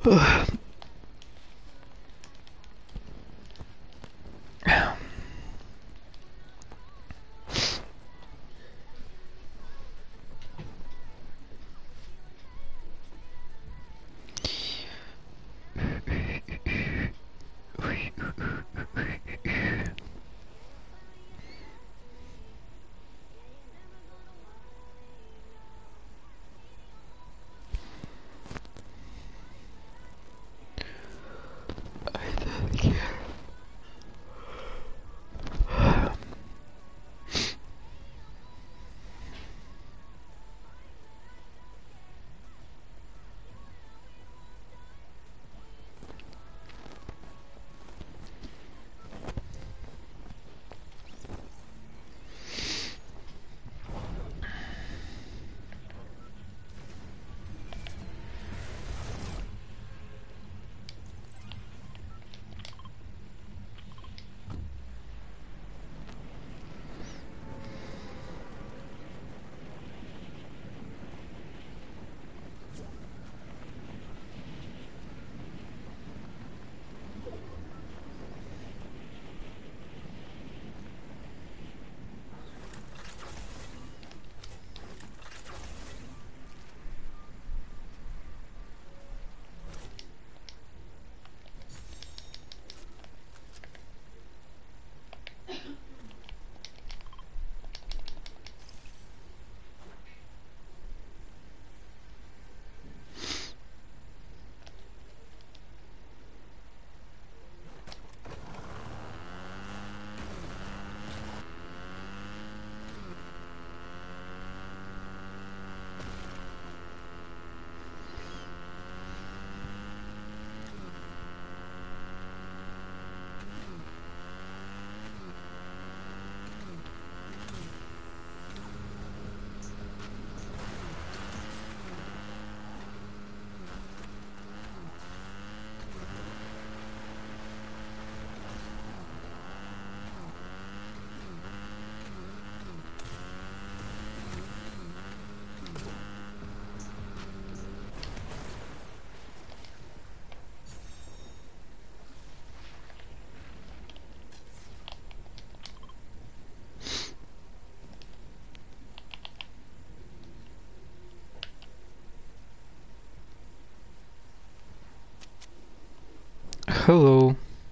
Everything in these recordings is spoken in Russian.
Hello,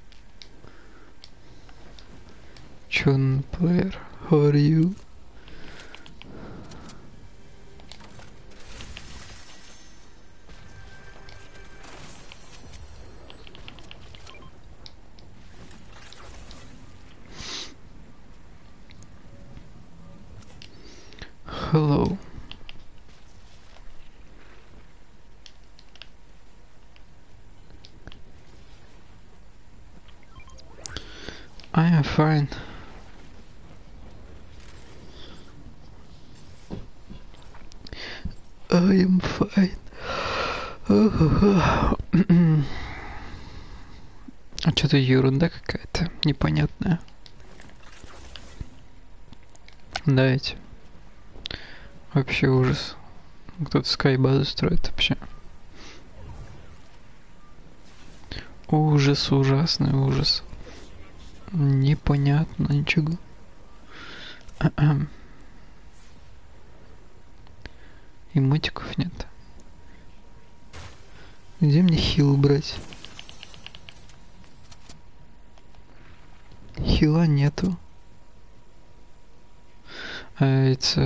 Chun player, how are you? Hello. I am fine. I am fine. Что-то ерунда какая-то непонятная. Да ведь. Вообще ужас. Кто-то скайбазу строит вообще. Ужас, ужасный ужас. Непонятно ничего. Эмотиков нет. Где мне хил брать? Хила нету. It's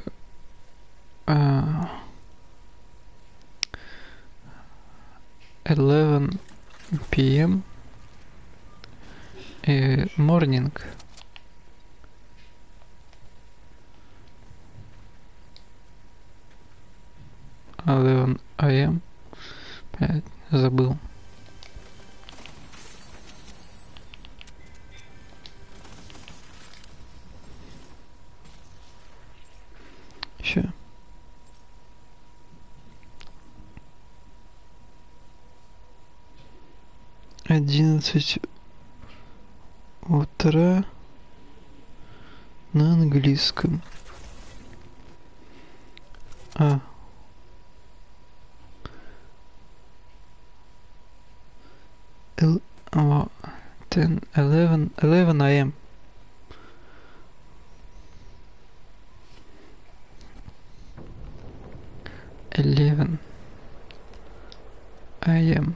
11 p.m. Morning. I.m. Блядь, забыл. Еще. Одиннадцать утра на английском. Oh, 10, 11 a.m. 11 a.m.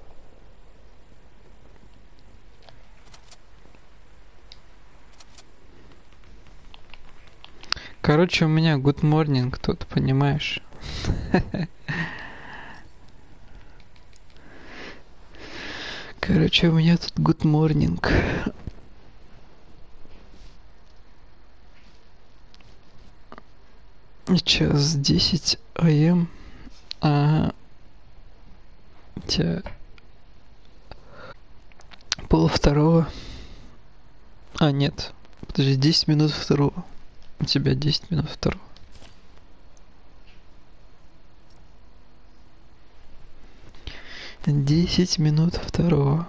Короче, у меня good morning тут, понимаешь? Короче, у меня тут good morning. Сейчас 10 АМ, а у тебя полвторого. А, нет. Подожди, 10 минут второго. У тебя 10 минут второго. Десять минут второго.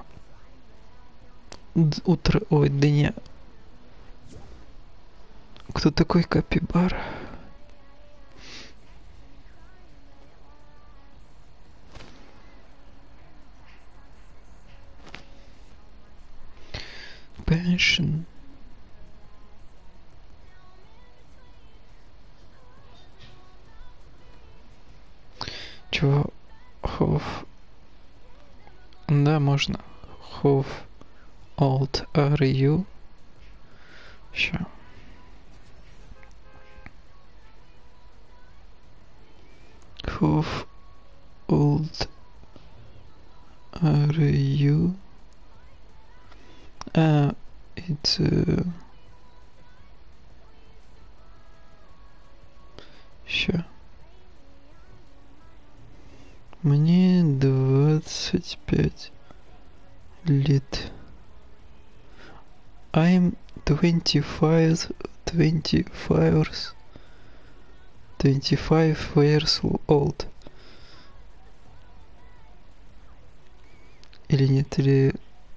Утро, ой, дня. Кто такой Капибар? Passion. Чего? How? Да, можно. How old are you? Ща. How old are you? It's ща. Мне 25 лет. I'm 25 years old. Или нет, или...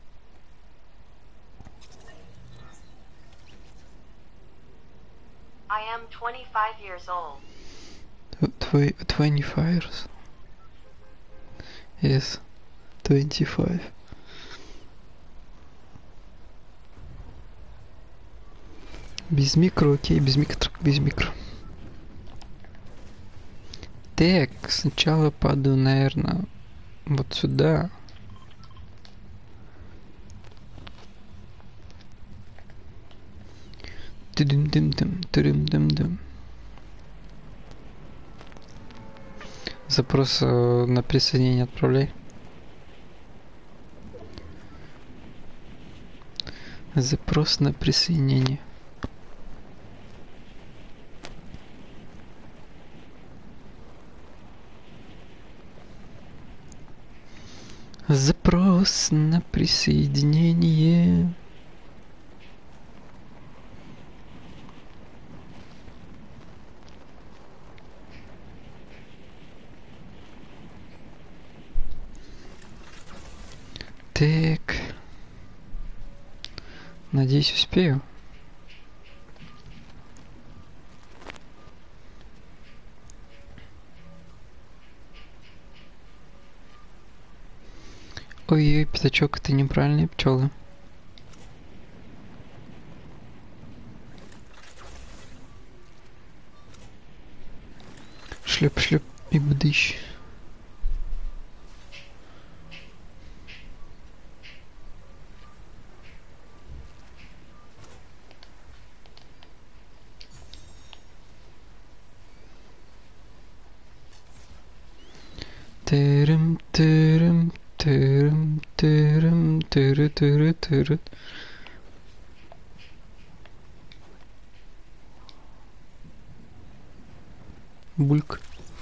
I am 25 years old. 25 years. Yes, 25. Без микро, окей, без микро. Так, сначала падаю, наверное, вот сюда. Тырым-дым-дым. Запрос на присоединение отправляй. Запрос на присоединение. Запрос на присоединение. Так. Надеюсь, успею. Ой-ой, пятачок, это неправильные пчелы. Шлеп и бдыщ. Тырым. Тыры. Бульк.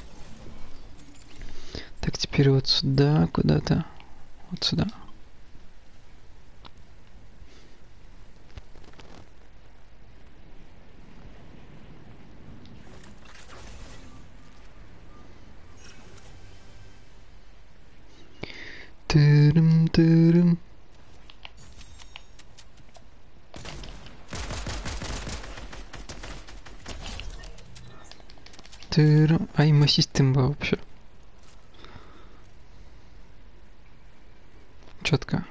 Так, теперь вот сюда, куда-то. Вот сюда. Тырым. Ай, система вообще. Четко.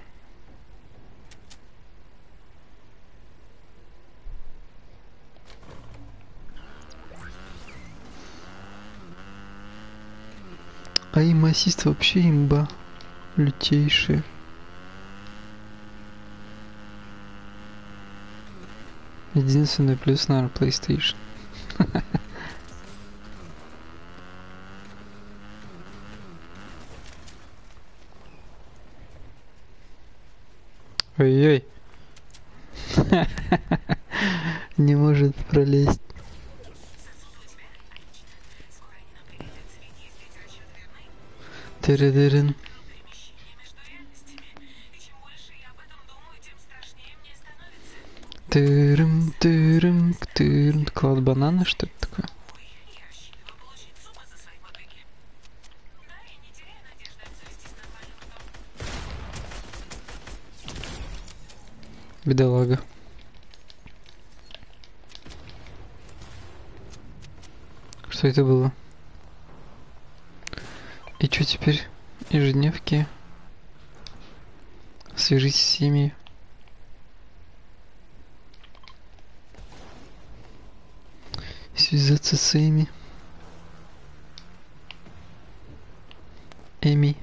А им ассист вообще имба. Лютейшие. Единственный плюс, наверное, PlayStation. Ой-ой. Не может пролезть. Тыры-дырын. Тырым, тырым, тырым. Клад банана, что это такое? Бедолага. Что это было? И что теперь? Ежедневки. Свяжись с семьей. Связаться с Эми. Эми.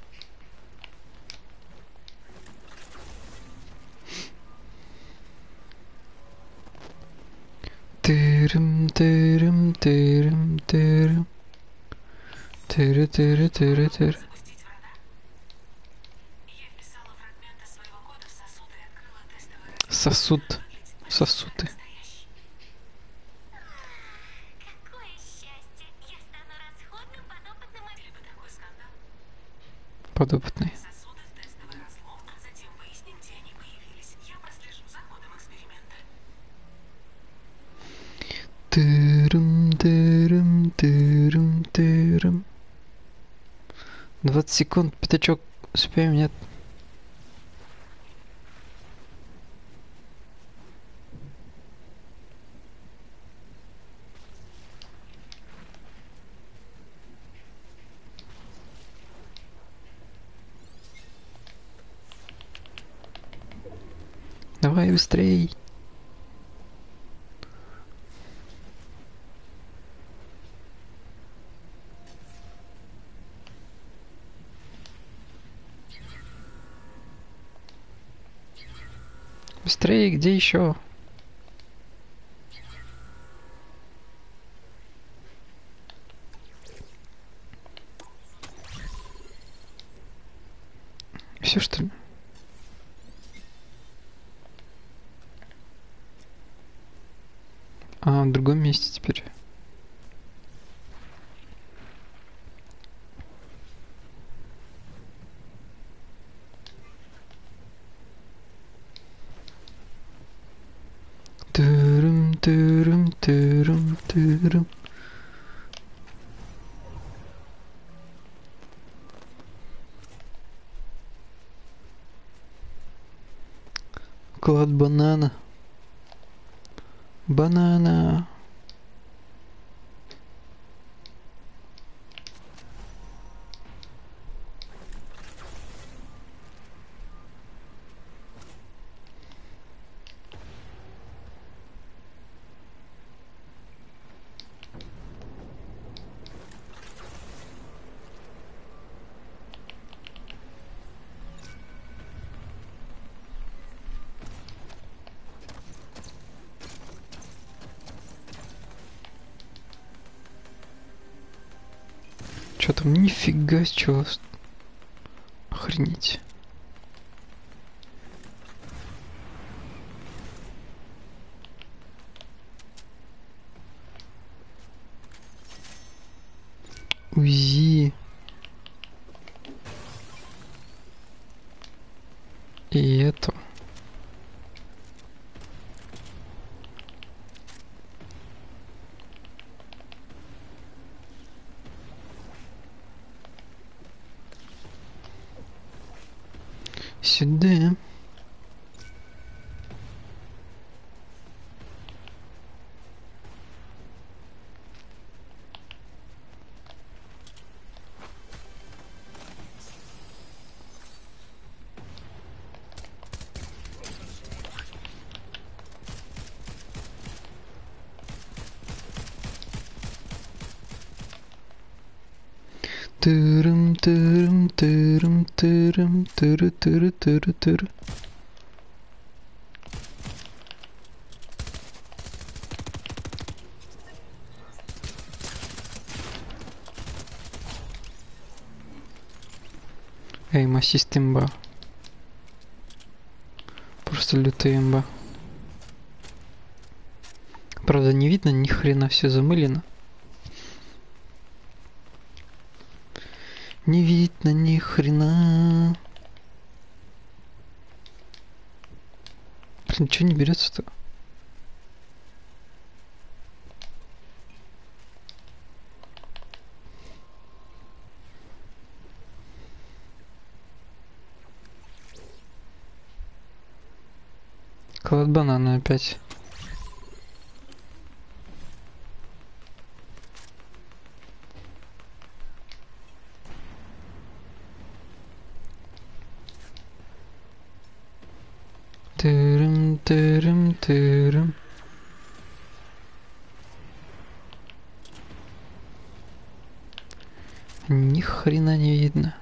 Тырым, тырым, тырым, тырым. Тыры, тыры, тыры, тыры. Сосуд. Сосуды. Какое счастье! Я стану расходным подопытным Подопытный. Сосуды в тестовый разлом, а затем выясним, где они появились. Я прослежу за ходом эксперимента. Тырым, тырым, тырым, тырым. 20 секунд, пятачок. Успеем, нет? Давай быстрей. Быстрее, где еще? Все что ли? А, в другом месте теперь. Тырым, тырым, тырым, тырым. Клад банана. Банана. Чё там? Нифига с чего. Охренеть. УЗИ. И это. Сюда. Тырым, тырым, тырым, тырым, тыры, тыры, тыры, тыры. Эй, массист имба. Просто лютая имба. Правда, не видно, ни хрена, все замылено. Не видно ни хрена. Блин, чё не берется-то? Клад банана опять. Тырым, тырым, тырым. Ни хрена не видно.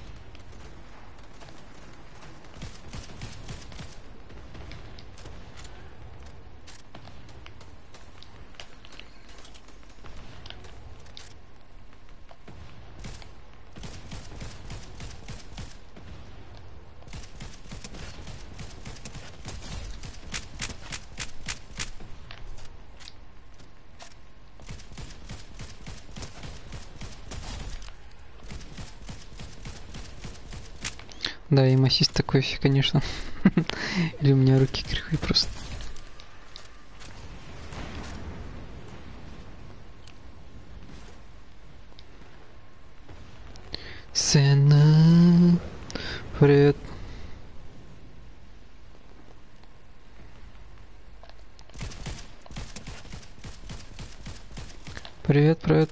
Да, и массист такой все, конечно. Или у меня руки кривые просто. Сцена. Привет. Привет, привет.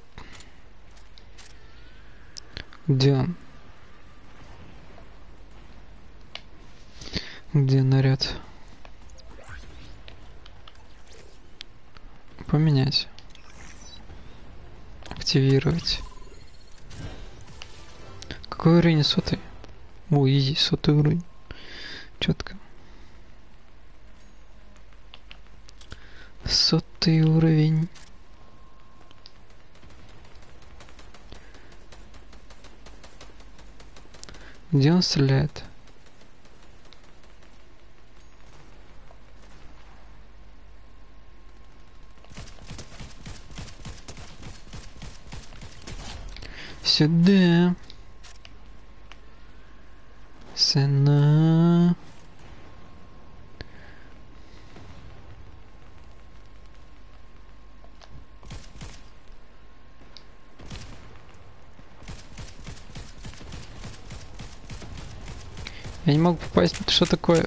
Где он? Где наряд? Поменять. Активировать. Какой уровень? 100-й? О, изи, 100-й уровень. Четко. 100-й уровень. Где он стреляет? Сюда. Сцена. Я не могу попасть. Что такое?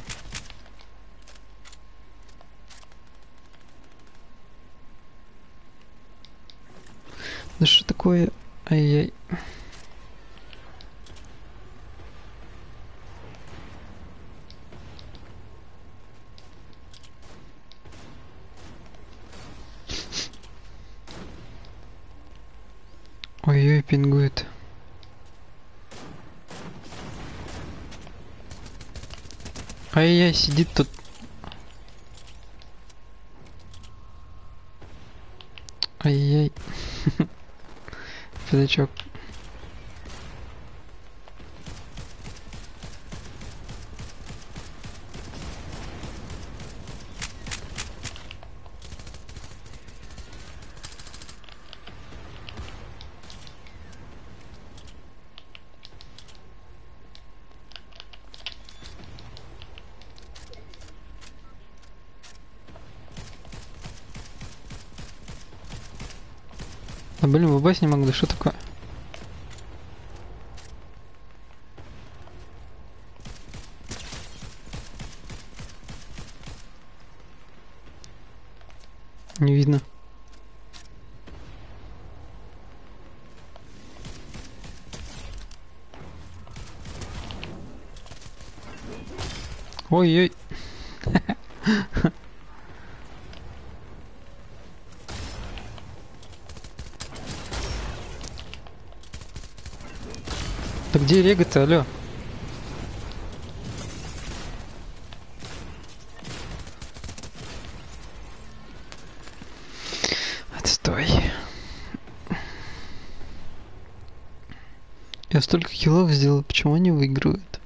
Да что такое? Ай-яй. Ой-ой, пингует. Ай-яй, сидит тут. Ай-яй. Пятачок. А блин, выбать не могу, да что такое? Не видно. Ой-ой. Да где Рега-то, алё? Отстой. Я столько киллов сделал, почему они выигрывают?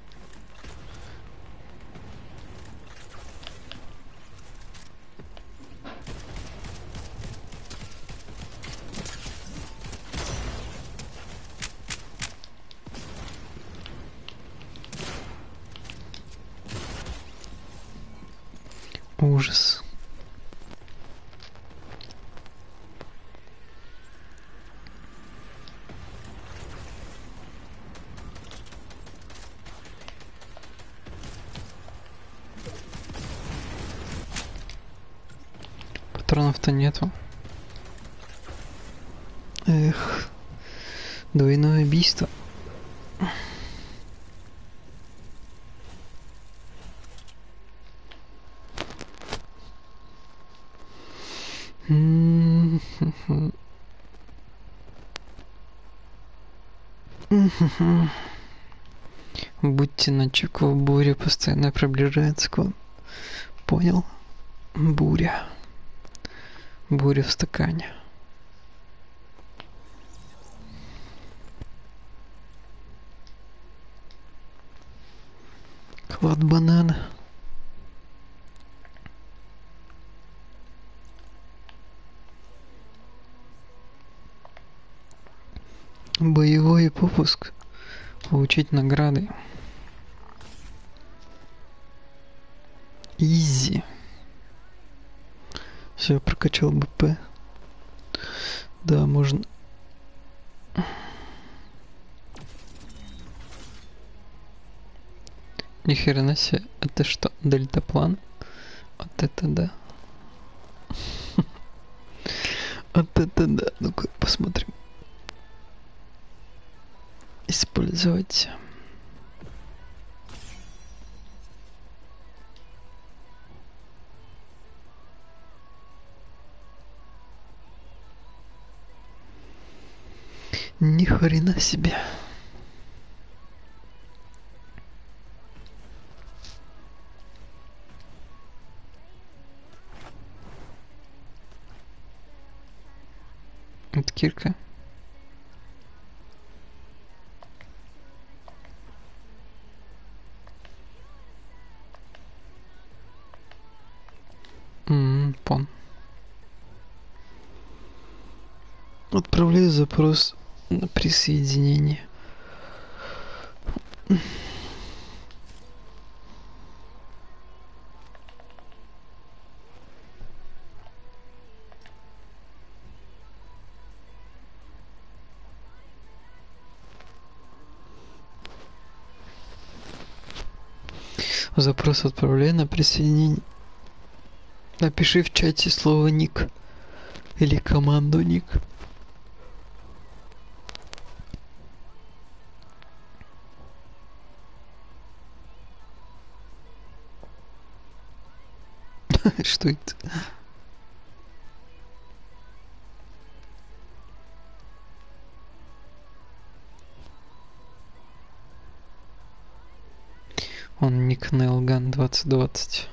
Ужас. Патронов-то нету. Эх, двойное убийство. Будьте начеку, буря постоянно приближается к вам. Понял? Буря. Буря в стакане. Клад банана. Боевой попуск. Получить награды. Изи. Все, прокачал БП. Да, можно. Ни хрена себе. Это что, дельтаплан? Вот это да. Вот это да. Ну-ка, посмотрим. Использовать. Ни хрена себе. Это кирка. Пон. Отправляю запрос на присоединение. Запрос отправляю на присоединение. Напиши в чате слово ник. Или команду ник. Что это? Он ник Nailgun 2020.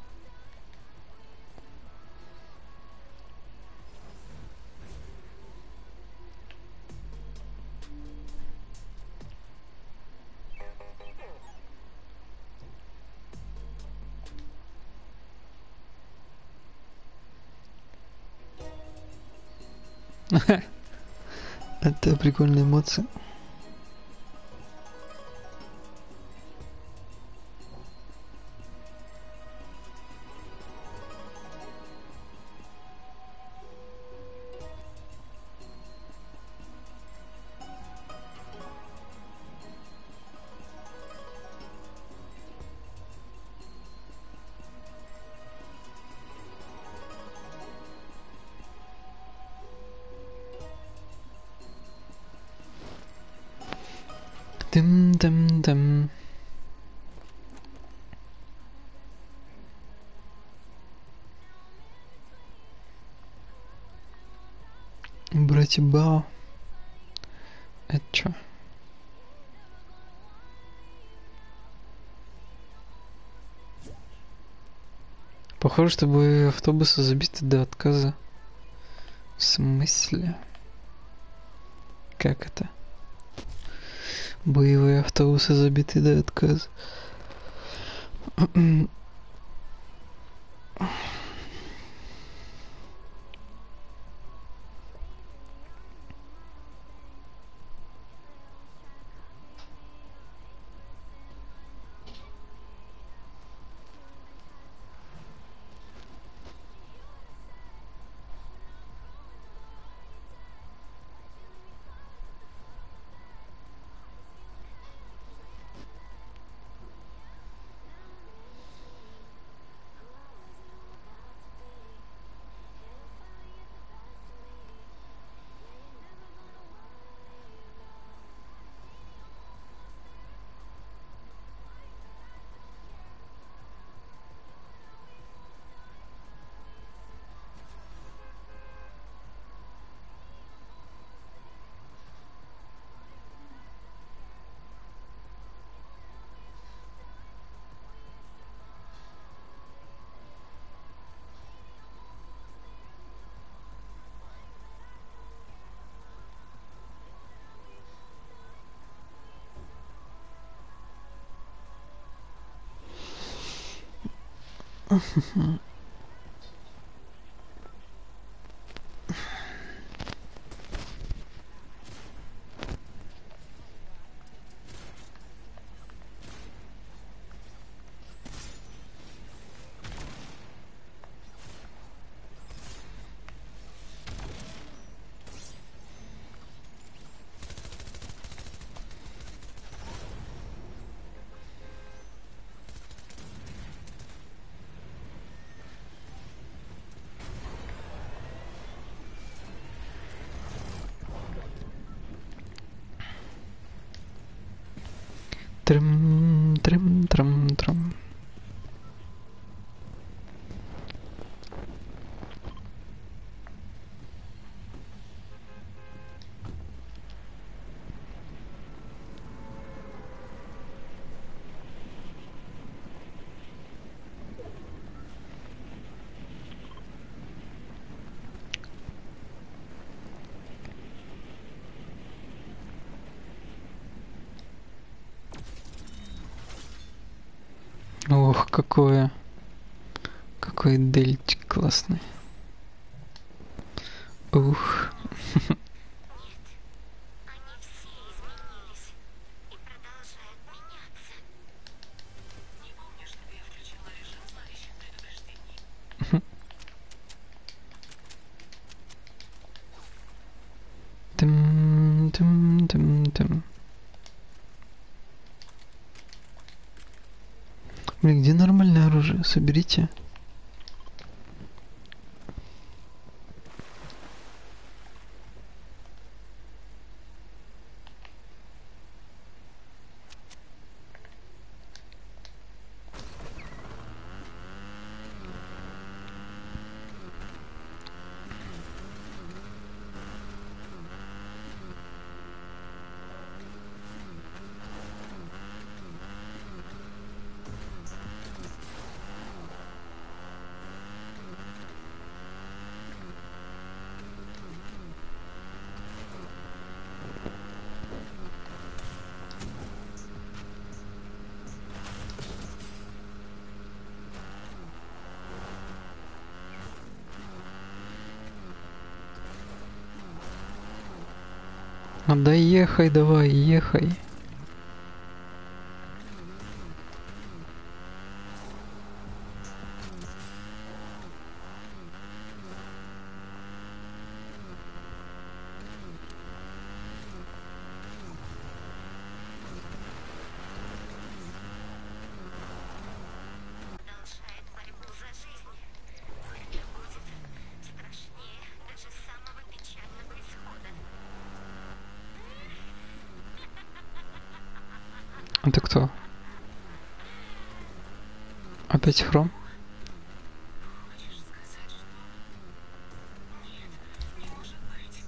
Это прикольные эмоции. Дым-дым-дым. Братья Бао. Это чё? Похоже, что боевые автобусы забиты до отказа. В смысле? Как это? Боевые автобусы забиты до отказа. Трым, трым, трым, трым. Ох, какой дельчик классный. Ух. Они все изменились и продолжают меняться. Не помню, чтобы я включила режим зловещих предупреждений. Тым, тым, тым, тым. Блин, где нормальное оружие? Соберите. Да ехай давай, ехай. Продолжает борьбу за жизнь. Это будет страшнее даже самого печального исхода. Это кто? Опять хром? Хочешь сказать, что... Нет, не может быть.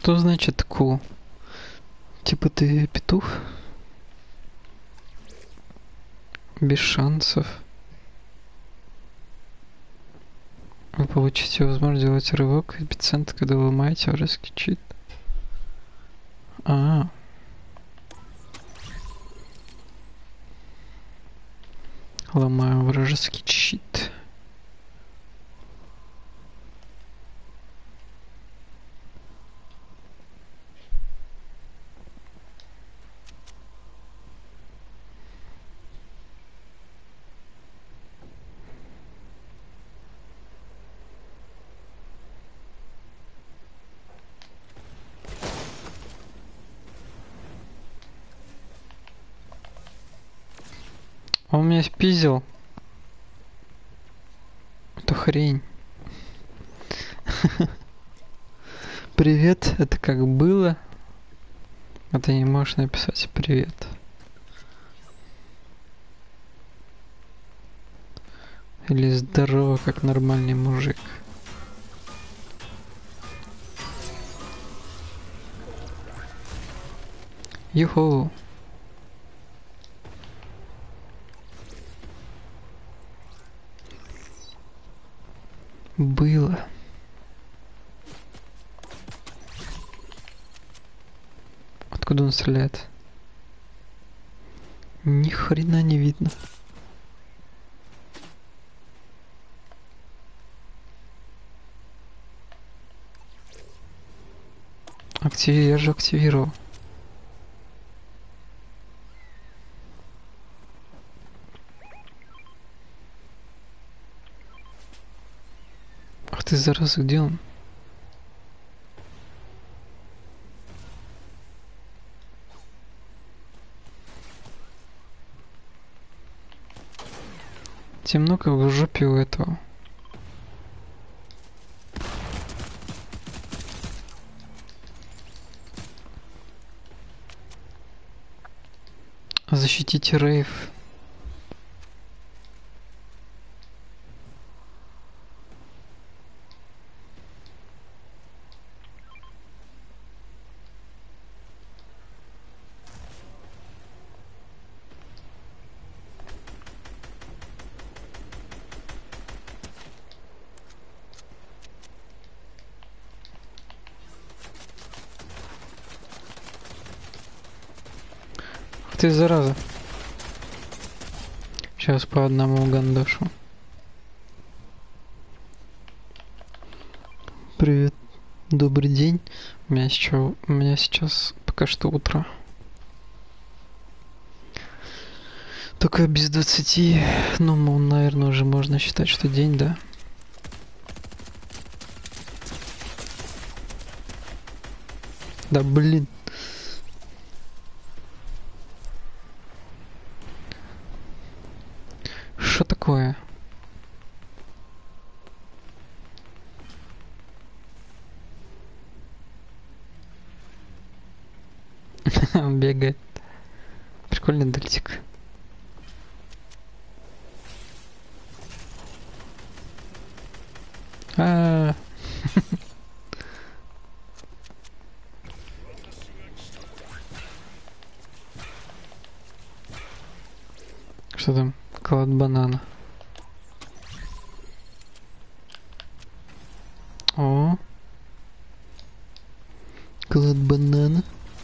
Что значит ку? Типа ты петух? Без шансов. Вы получите возможность сделать рывок в эпицентр, когда вы ломаете вражеский щит. А. Ломаем вражеский щит. Он меня спиздил. Эту хрень. Привет, это как было? А ты не можешь написать привет. Или здорово, как нормальный мужик. Юху. Было. Откуда он стреляет? Ни хрена не видно. Я же активировал. Ах ты, зараза, где он? Темно, как в жопе у этого. Защитите рейв. Ах ты, зараза. Сейчас по одному гандошу. Привет. Добрый день. У меня сейчас пока что утро. Только без 20. Ну, наверное, уже можно считать, что день, да? Да блин. Что такое? Он бегает. Прикольный дельтик. А. Что там? Клад банана. О. Клад банана.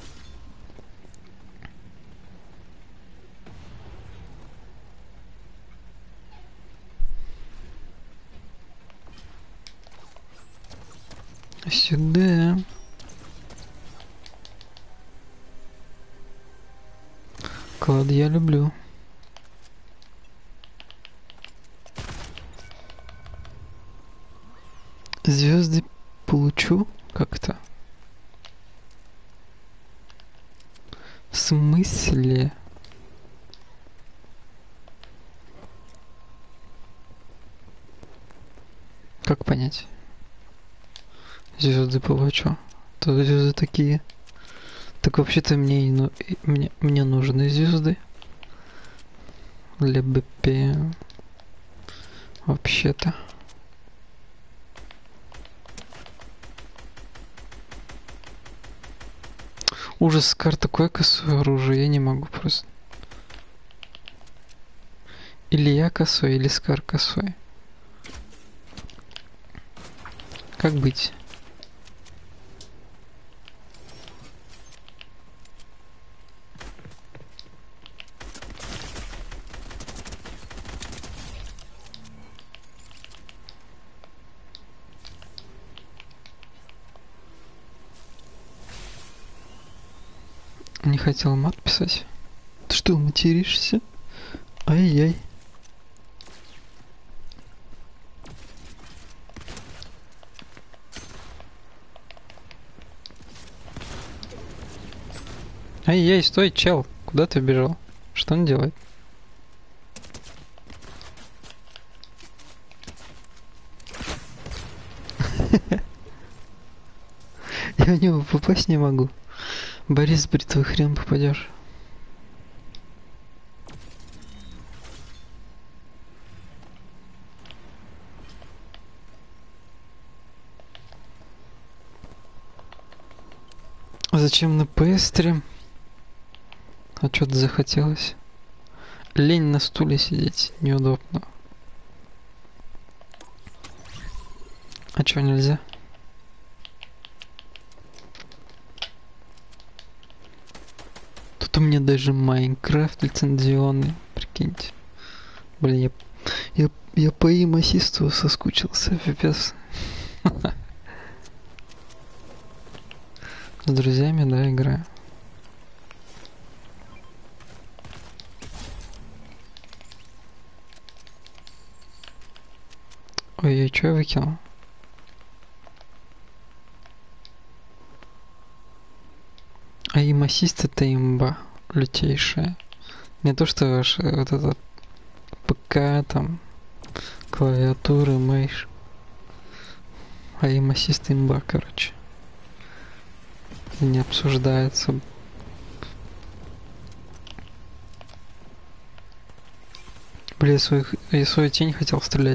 Сюда. Клад я люблю. Звезды получу как-то. В смысле? Как понять? Звезды получу. То звезды такие. Так вообще-то мне нужны звезды для БП. Вообще-то. Ужас, Скар такое косое оружие, я не могу просто. Или я косой, или Скар косой. Как быть? Не хотел мат писать. Ты что, материшься? Ай-яй. Ай-яй, стой, чел. Куда ты бежал? Что он делает? Я в него попасть не могу. Борис, бритвый хрен попадешь. Зачем на PS стрим? А что-то захотелось. Лень на стуле сидеть, неудобно. А чё, нельзя? Тут у меня даже Майнкрафт лицензионный, прикиньте. Блин, я по им-ассисту соскучился, пипец. С друзьями, да, играю. Ой, чё я выкинул? А им-ассист это имба лютейшая. Не то что ваш вот этот ПК, там, клавиатуры, мышь. А им-ассист имба, короче. Не обсуждается. Блин, я свою тень хотел стрелять.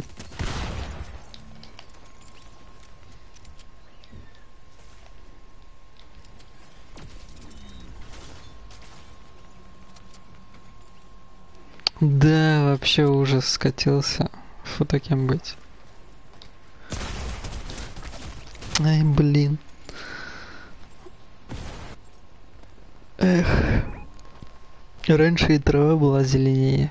Да, вообще ужас, скатился. Фу, таким быть. Ай, блин. Эх. Раньше и трава была зеленее.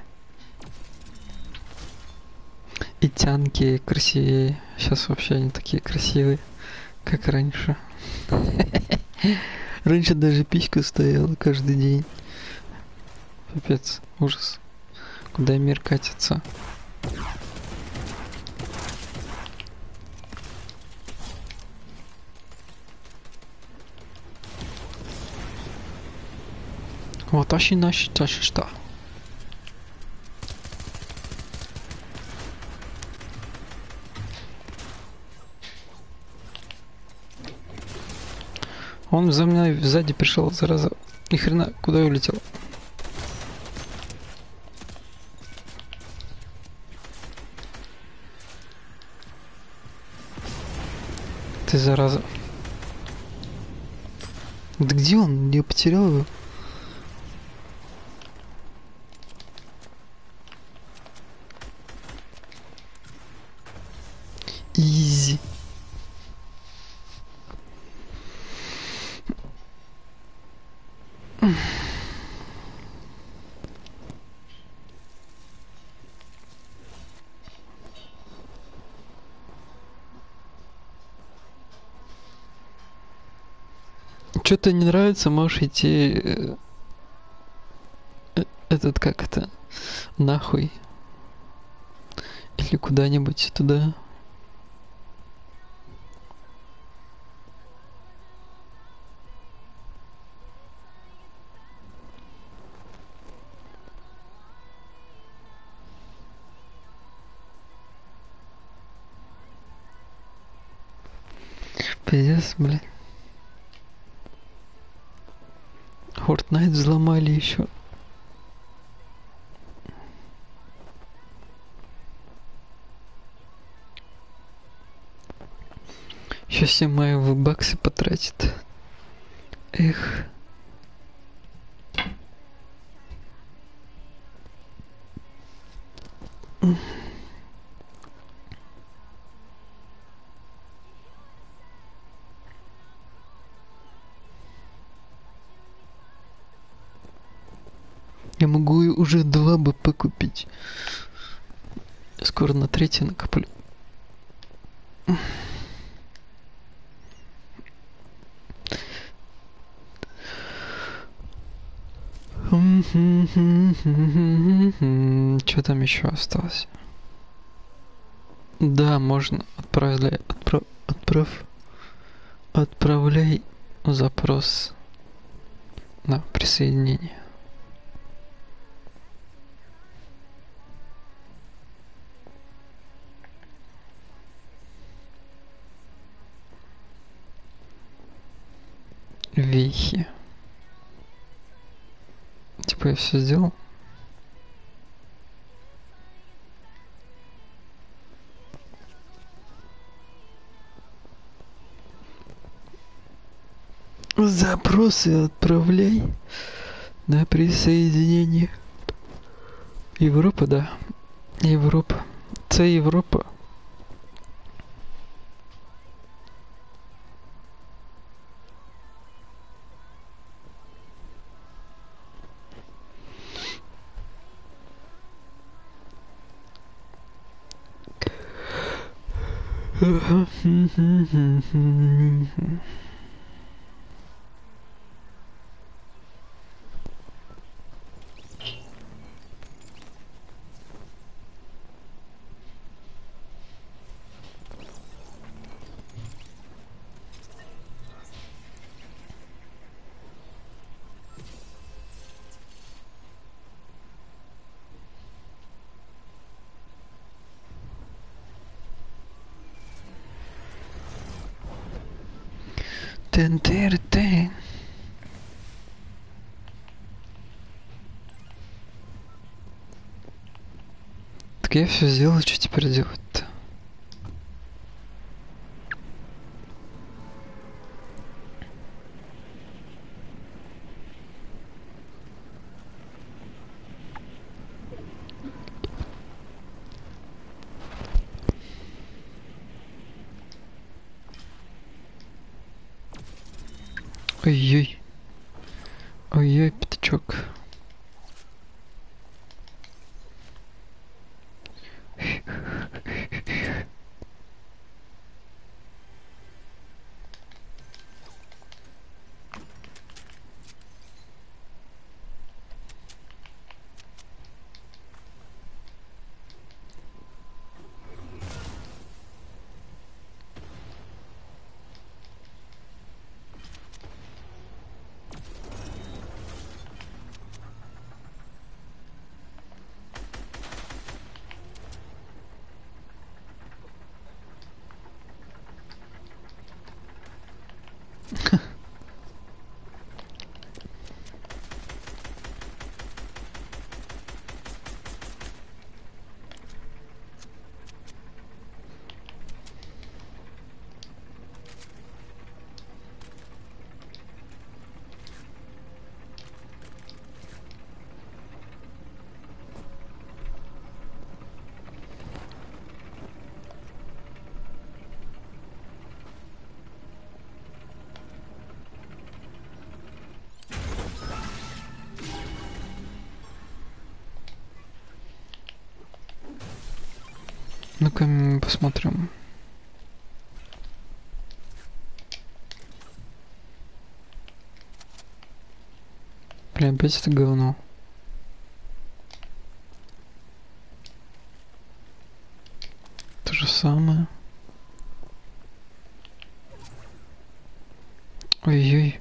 И тянки красивее. Сейчас вообще они такие красивые, как раньше. Раньше даже писька стояла каждый день. Пипец, ужас. Куда мир катится? Вот тащи наши, тащи что? Он за мной сзади пришел, зараза. Ни хрена, куда я улетел? Ты зараза. Да где он? Я потерял его. Изи. Что-то не нравится, можешь идти этот как это нахуй или куда-нибудь туда. Пиздец, блин. Fortnite взломали еще. Сейчас все мои баксы потратит. Эх. Я могу и уже 2 БП купить. Скоро на 3 накоплю. Что там еще осталось? Да, можно. Отправляй запрос на присоединение. Вехи. Типа я все сделал? Запросы отправляй на присоединение. Европа, да. Европа. Це Европа. Тен-тер-тен. Так я все сделал, что теперь делать-то? Ой-ой. Ой-ой, пятачок. Ну-ка посмотрим. Блин, опять это говно. То же самое. Ой-ой.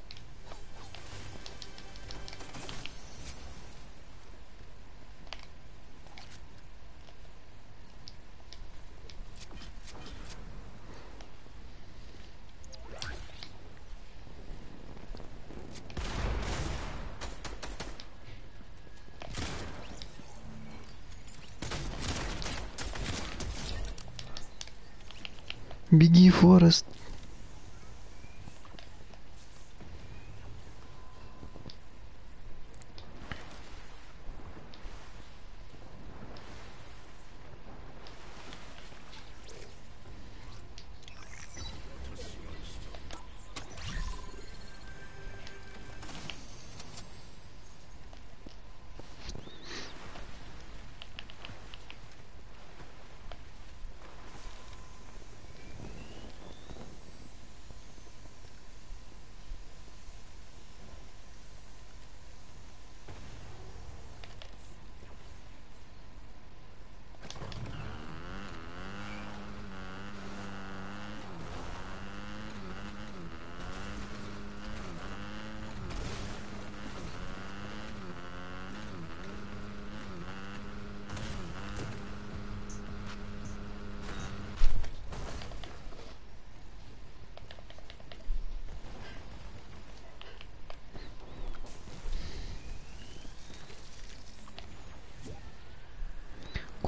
Беги, Форест.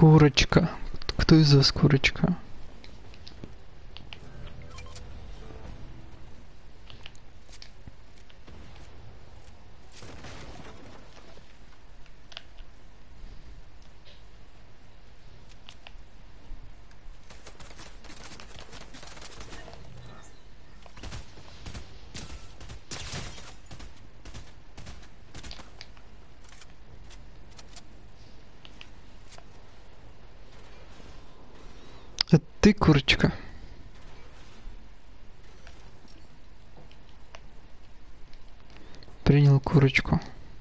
Курочка. Кто из вас курочка? А ты курочка. Принял курочку.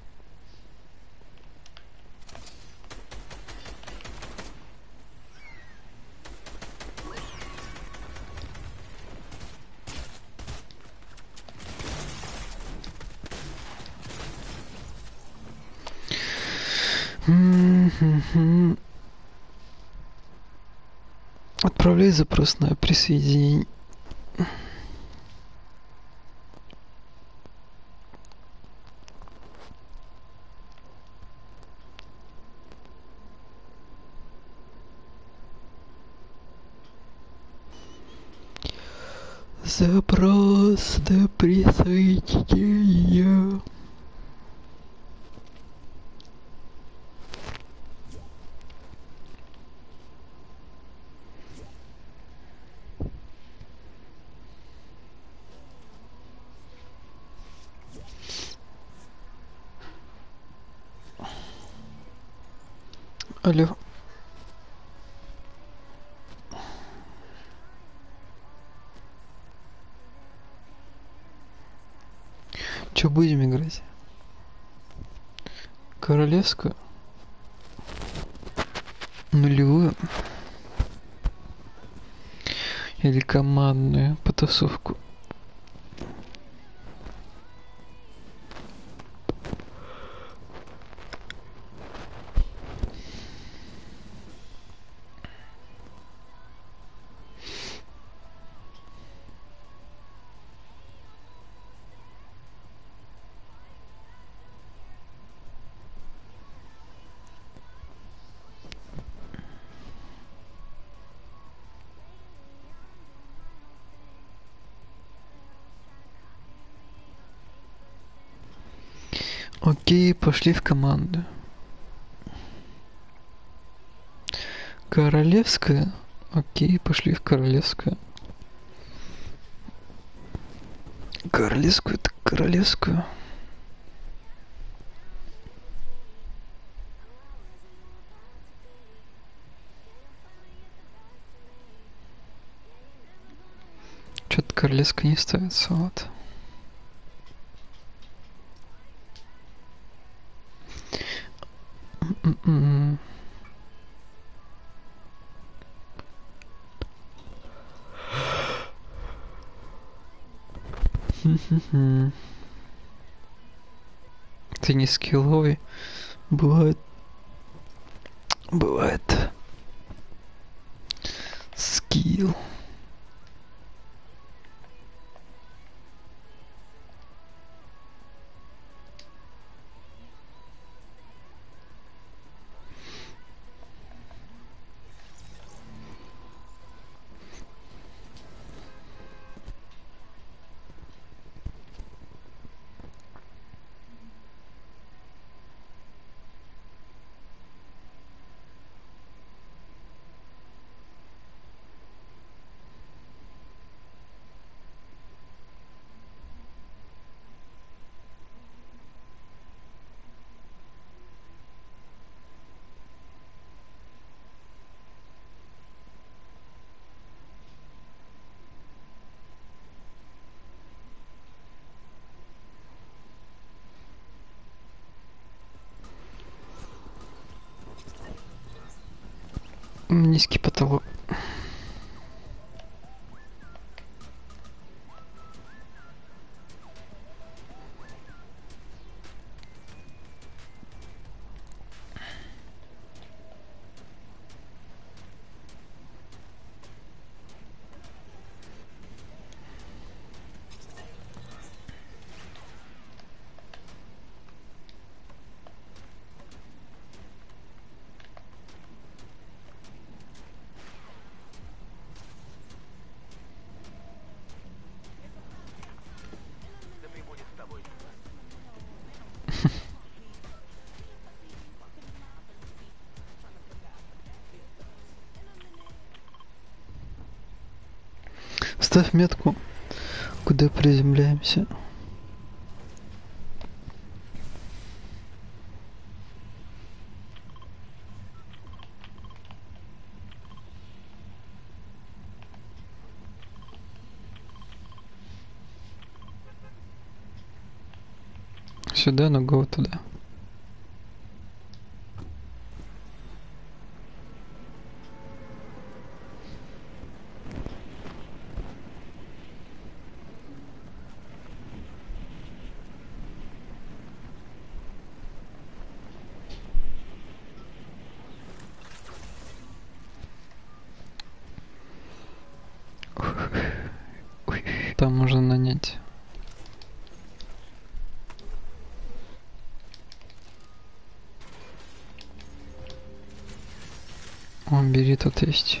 М-м-м. Отправляй запрос на присоединение. Запрос на присоединение. Алло. Чё будем играть? Королевскую? Нулевую? Или командную потасовку? Окей, пошли в команду. Королевская? Окей, пошли в королевскую. Королевскую, так королевскую. Чё-то королевская не ставится, вот. М-м-м. Хм-хм-хм. Ты не скилловый. Бывает. Бывает. Скилл. Низкий потолок. Ставь метку, куда приземляемся. Сюда, но го туда. Там можно нанять. Он бери, тут есть.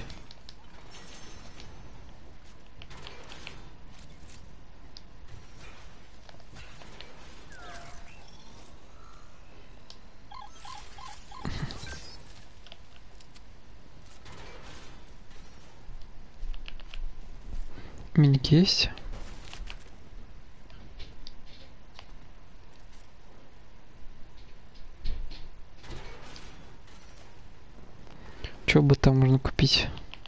Миники есть? Что бы там можно купить?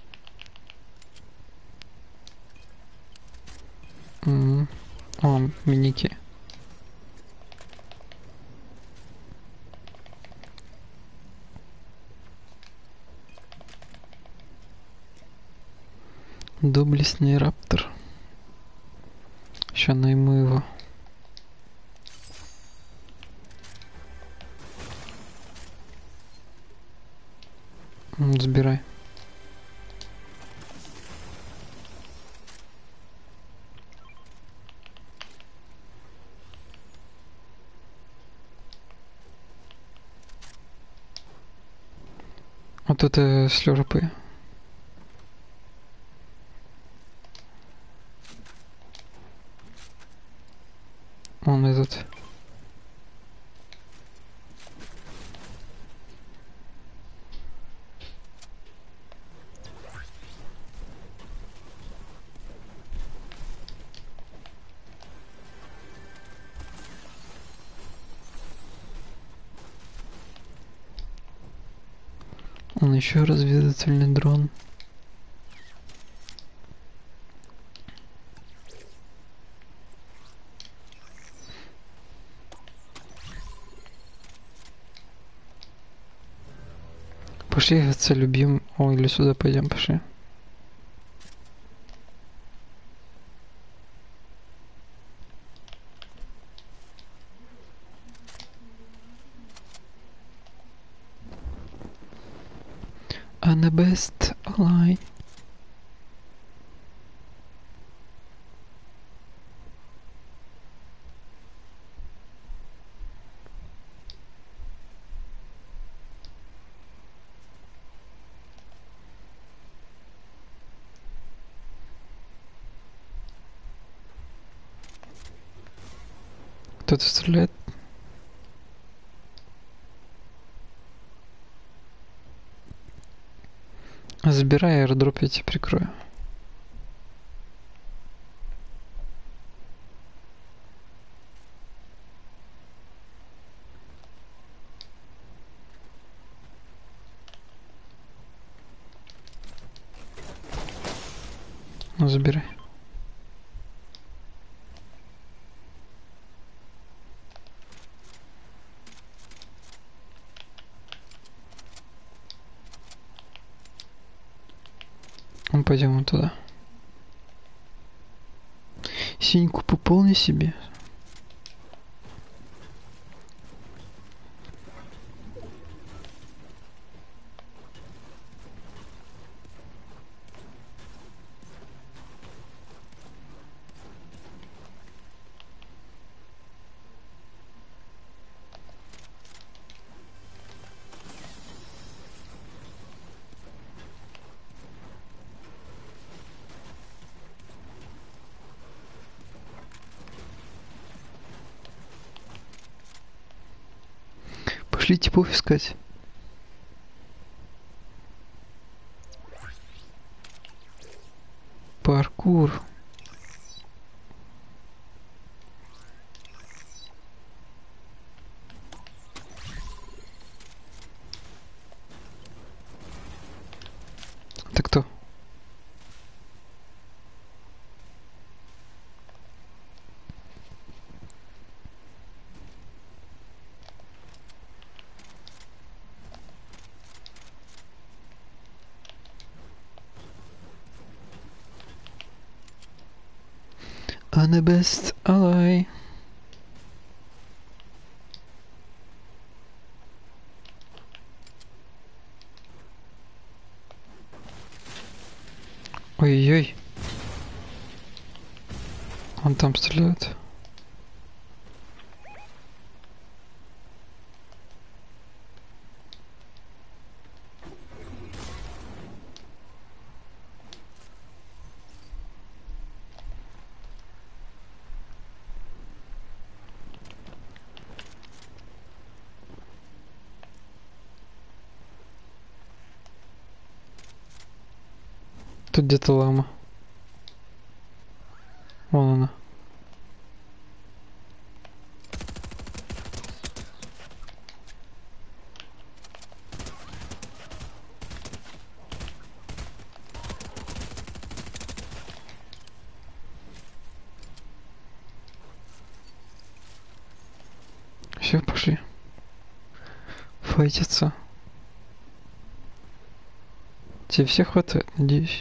О, миники. Доблестный раптор. Ща найму его. Забирай. Вот это слёрпы. Он этот. Он еще разведывательный дрон. Пошли цель убьем. О, или сюда пойдем, пошли. And the best line. Кто-то стреляет. Забирай аирдроп, я тебя прикрою. Ну, забирай. Ну, пойдем вот туда. Синьку пополни себе. Пошли типов искать. Паркур. I'm the best ally. Ой-ой-ой. Он там стреляет. Тут где-то лама. Вон она. Все, пошли. Файтиться. Тебе всех хватает, надеюсь.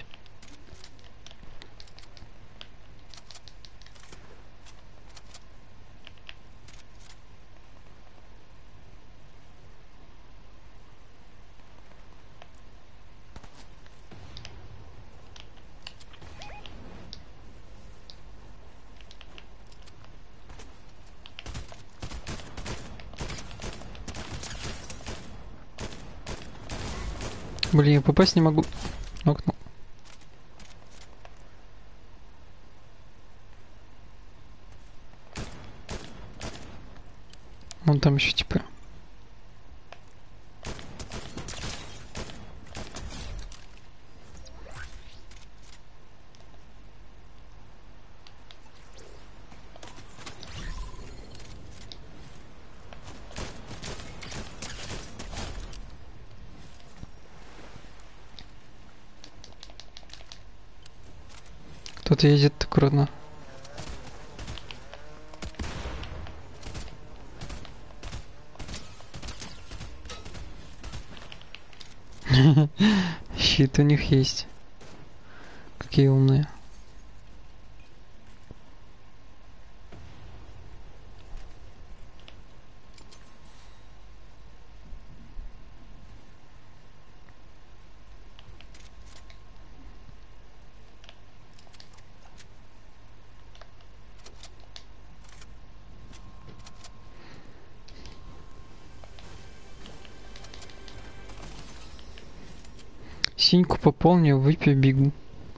Блин, я попасть не могу. Нокнул. Вон там еще типа. Кто-то едет аккуратно. Щит у них есть. Какие умные. Синьку пополню, выпью, бегу.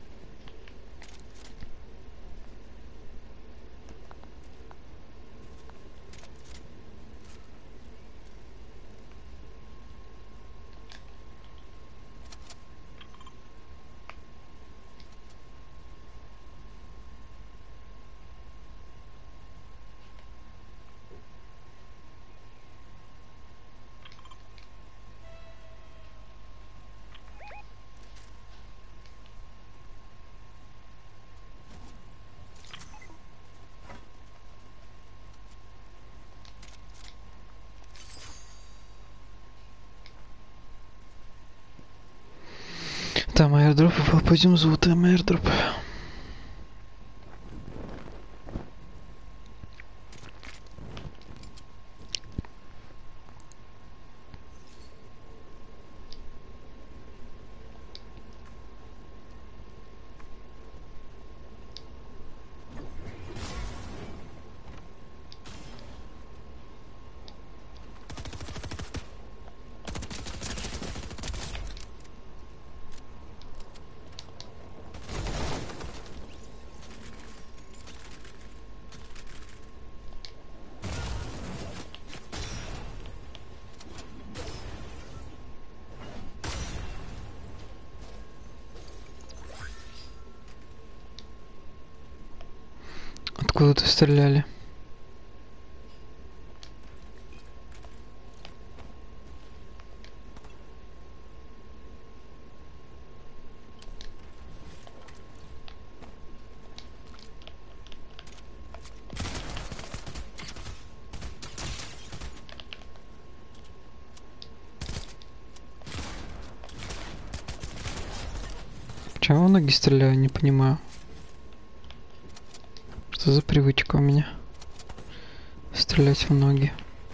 Там аирдроп, пойдем золотым аирдроп. Откуда-то стреляли. Почему ноги стреляю, не понимаю. Что Что за привычка у меня? Стрелять в ноги.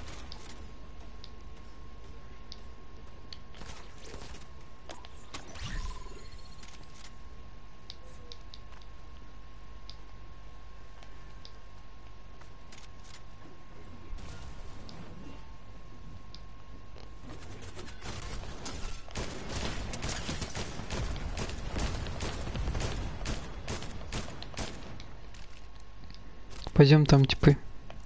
Пойдем там типы.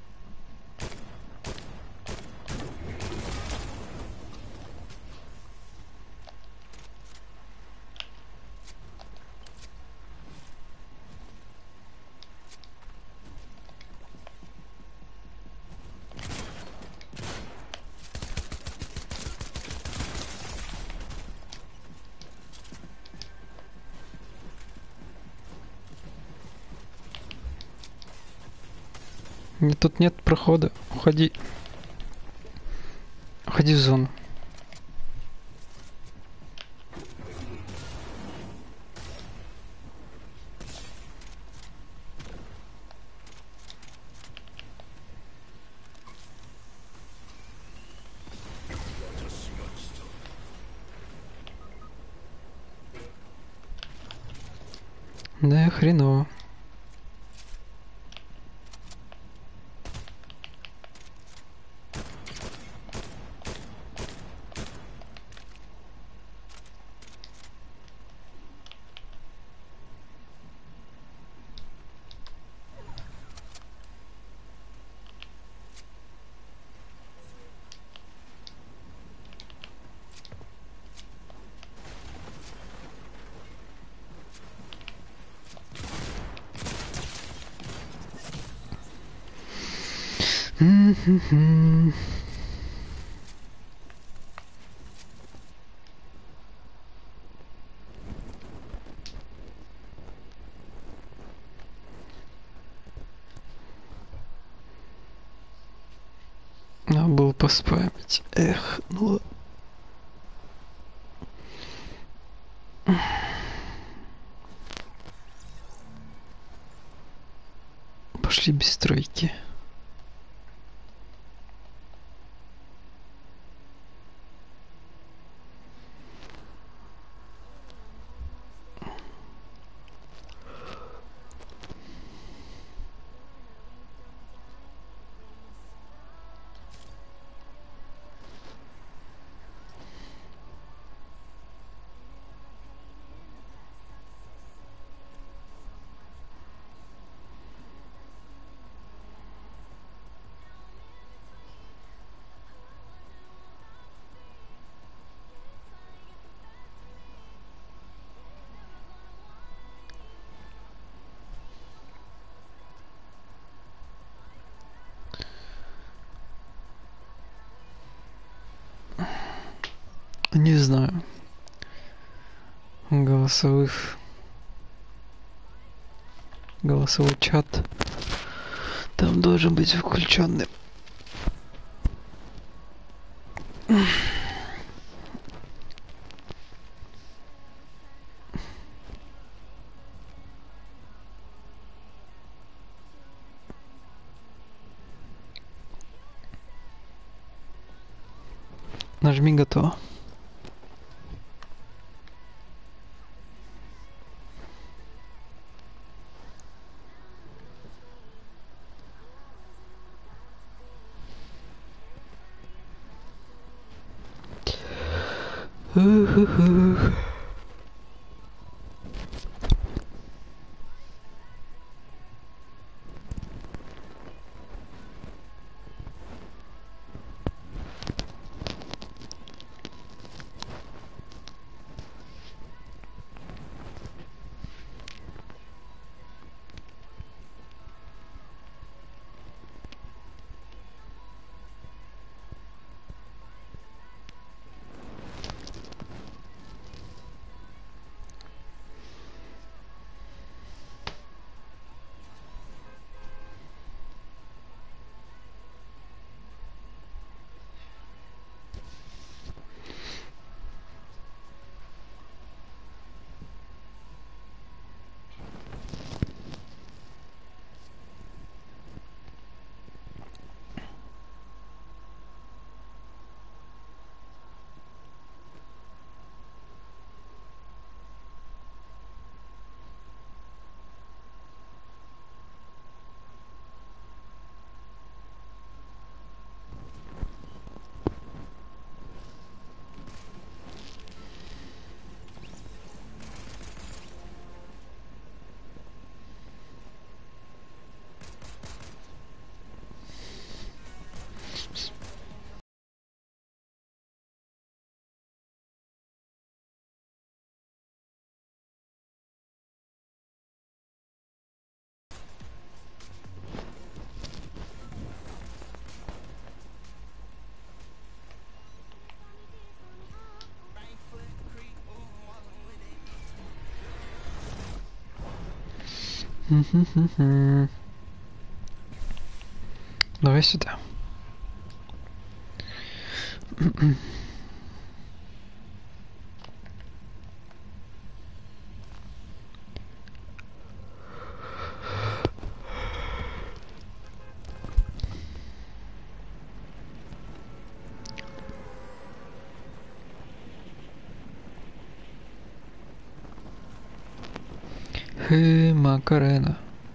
Тут нет прохода. Уходи. Уходи в зону. Да, хреново. Надо было поспамить. Эх, ну... Пошли без стройки. Не знаю. Голосовой чат там должен быть включенный. Нажми готово. Мгм. Давай сюда. Макарена.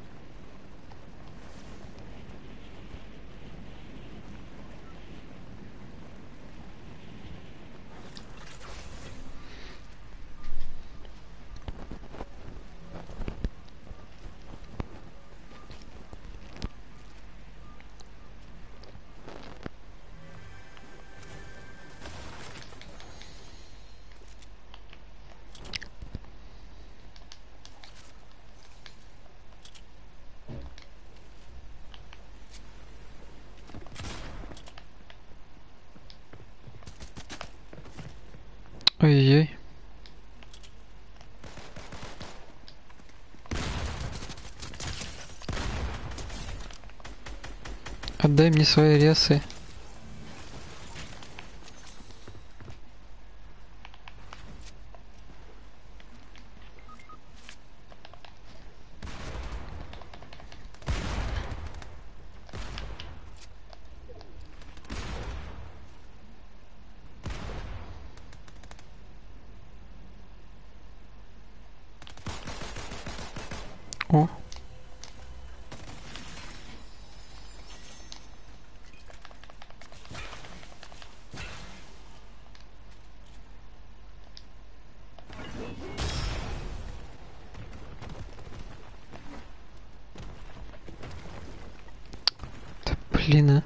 Ой-ой-ой. Отдай мне свои ресы. О. Да блин, а.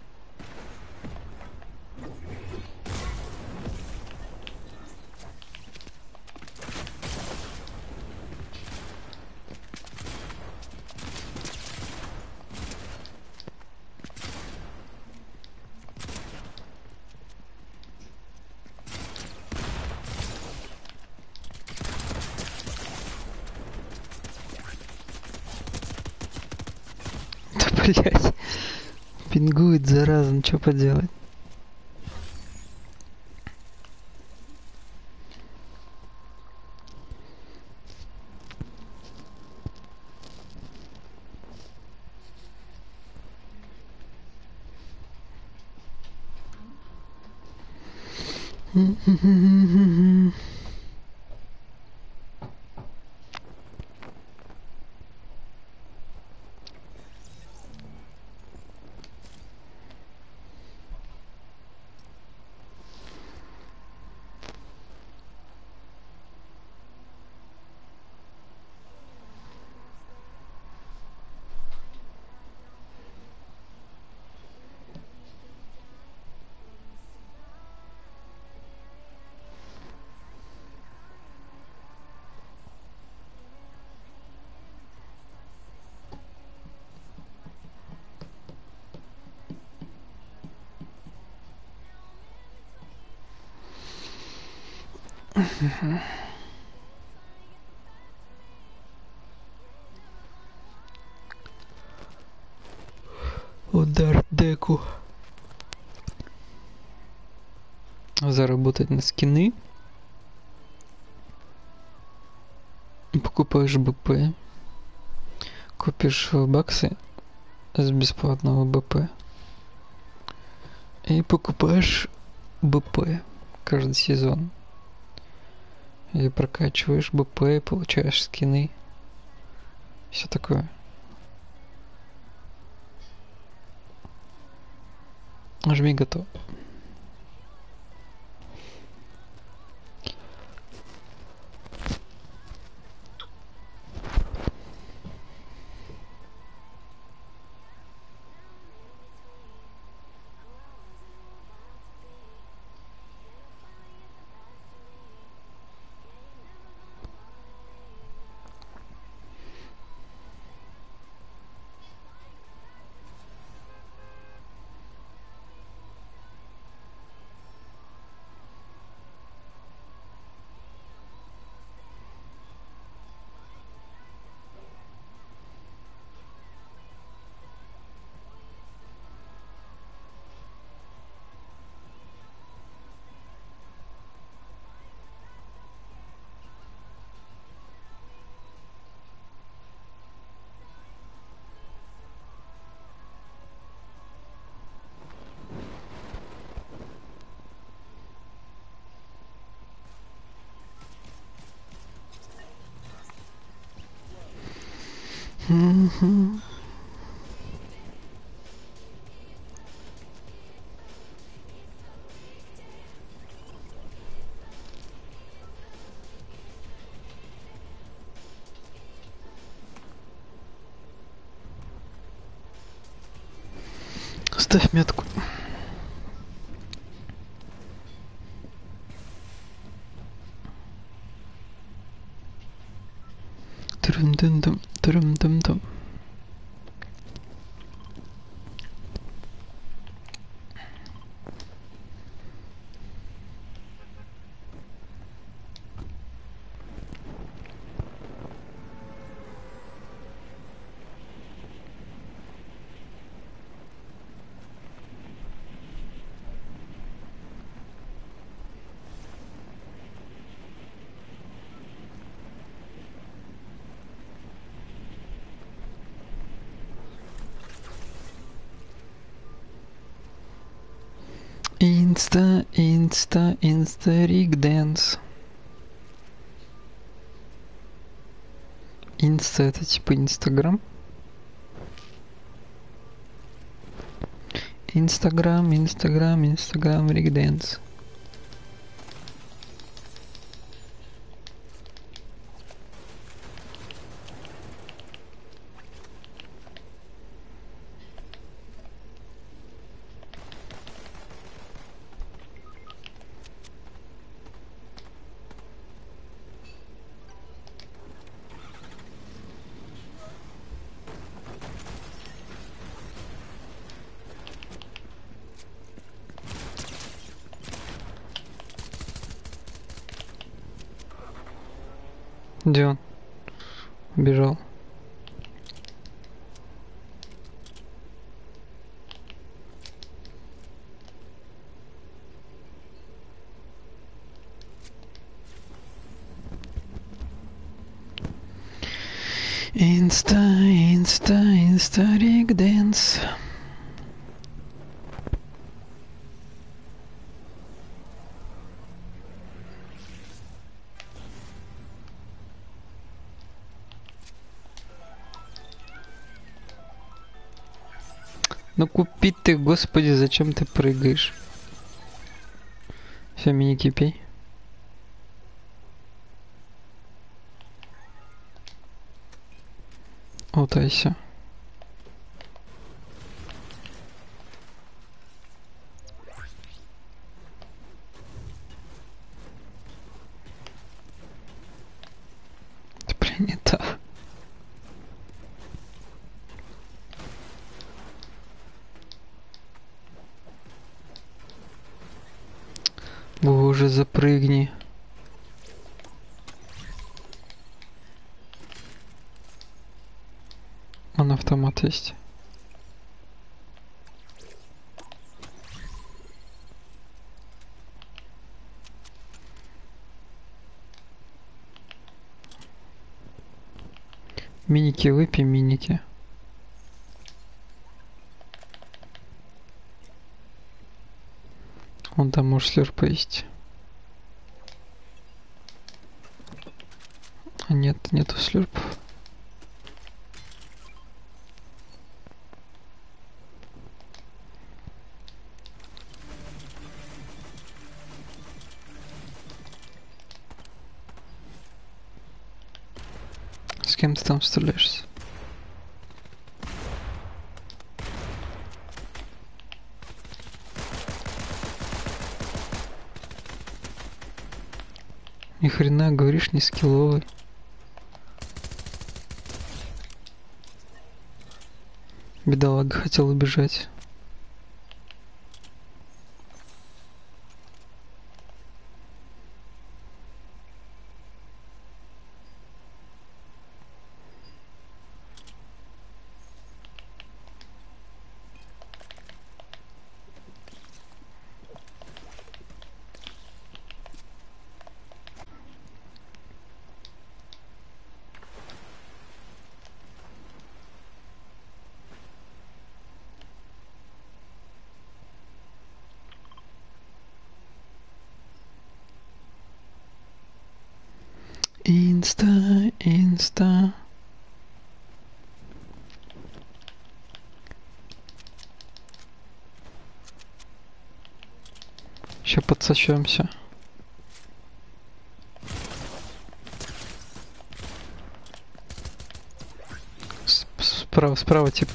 Да блять. Пингует, зараза, ну чё поделать? Удар деку. Заработать на скины. Покупаешь БП. Купишь баксы с бесплатного БП. И покупаешь БП каждый сезон. И прокачиваешь БП, получаешь скины. Все такое. Жми готов. Мгм. Ставь метку. Трым-дым-дым, трым-дым-дым. Инста-рик дэнс. Инста это типа Инстаграм? Инстаграм, рик дэнс. Где он? Убежал. Инста-рик дэнс. Ну купи ты, господи, зачем ты прыгаешь? Все, мини кипей. Утайся. Это принято. Боже, запрыгни. Он автомат есть. Миники выпей, миники. Он там может слёрпа есть. А нет, нету слёрпов. С кем ты там стреляешься? Ни хрена говоришь, не скилловый. Бедолага хотел убежать. Инста. Сейчас подсосемся. Справа, тип.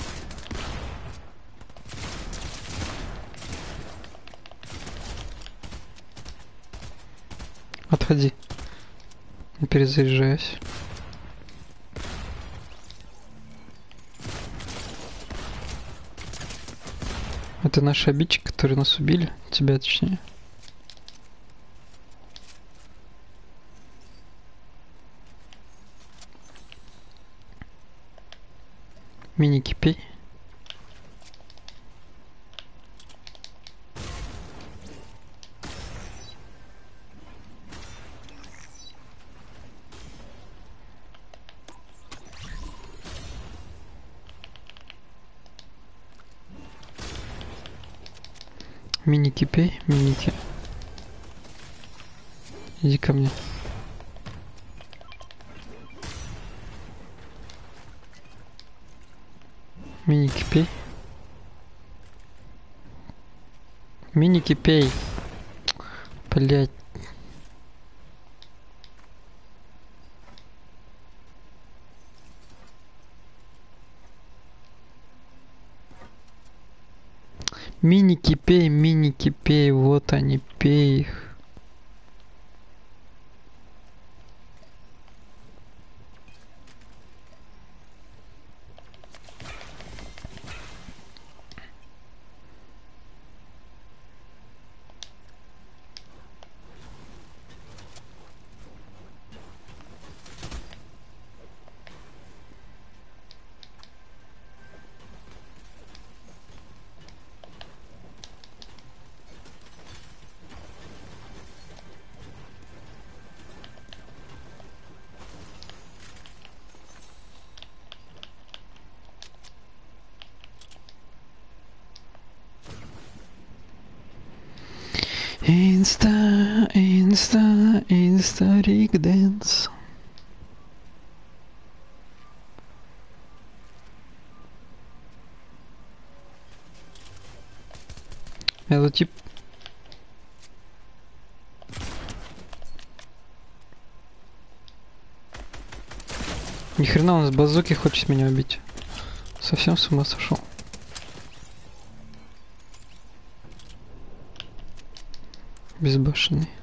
Отходи. Не перезаряжаюсь. Это наши обидчики, которые нас убили. Тебя, точнее. Миники пей. Миники пей, миники. Иди ко мне. Миники пей. Миники пей. Блять. Миники пей, вот они, пей их. Инста, Рик Дэнс. Это тип. Ни хрена он с базуки хочет меня убить. Совсем с ума сошел. Безбашенный.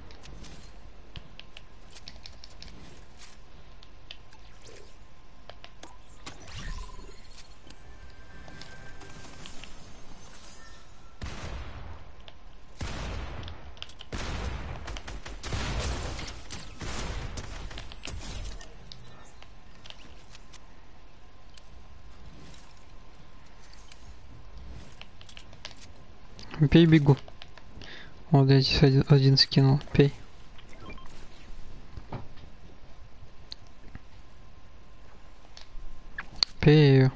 Пей, бегу. Вот я здесь один скинул. Пей. Пей ее.